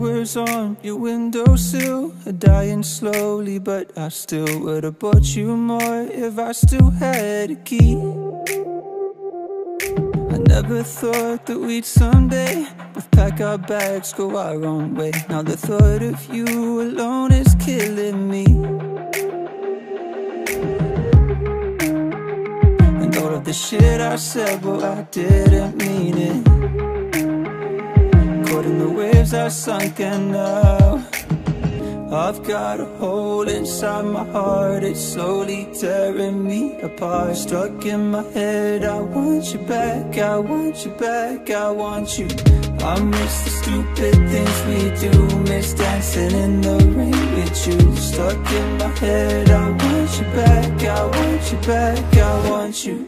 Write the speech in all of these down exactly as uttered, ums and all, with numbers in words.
flowers on your windowsill are dying slowly, but I still would've bought you more if I still had a key. I never thought that we'd someday both pack our bags, go our own way. Now the thought of you alone is killing me. And all of the shit I said, well, I didn't mean it. Caught in the waves I sunk, and now I've got a hole inside my heart, it's slowly tearing me apart. Stuck in my head, I want you back, I want you back, I want you. I miss the stupid things we do, miss dancing in the rain with you. Stuck in my head, I want you back, I want you back, I want you.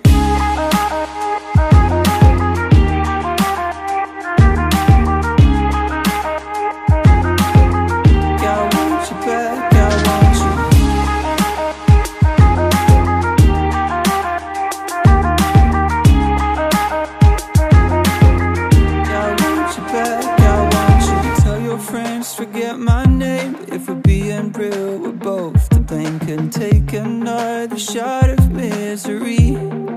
Forget my name, but if we're being real, we're both to blame. Can take another shot of misery.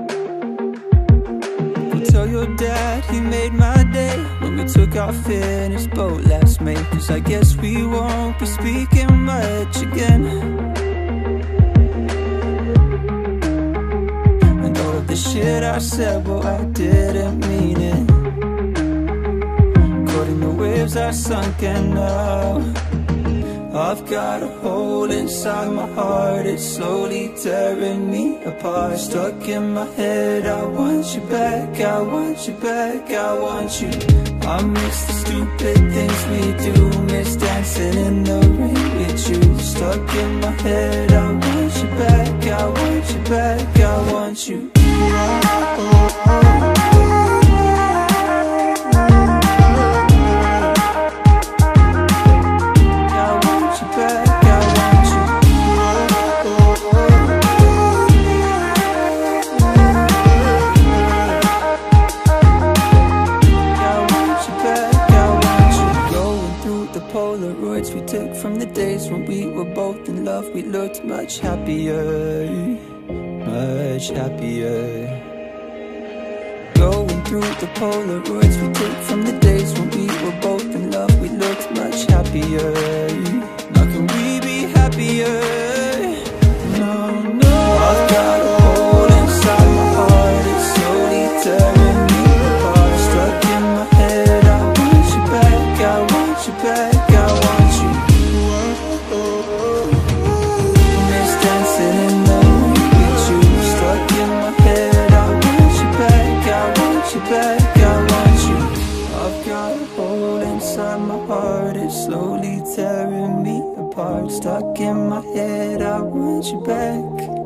We'll tell your dad he made my day when we took off in his boat last May. Cause I guess we won't be speaking much again. And all of the shit I said, well, I didn't mean it. In the waves I sunk, and now I've got a hole inside my heart, it's slowly tearing me apart. Stuck in my head, I want you back, I want you back, I want you. I miss the stupid things we do, miss dancing in the rain with you. Stuck in my head, I want you back, I want you back, I want you. Polaroids we took from the days when we were both in love, we looked much happier, much happier. Going through the Polaroids we took from the days when we were both in love, we looked much happier. Now can we be happier? No, no. I've got a hole inside my heart, it's slowly tearing me apart. Stuck in my head, I want you back, I want you back. Slowly tearing me apart. Stuck in my head, I want you back.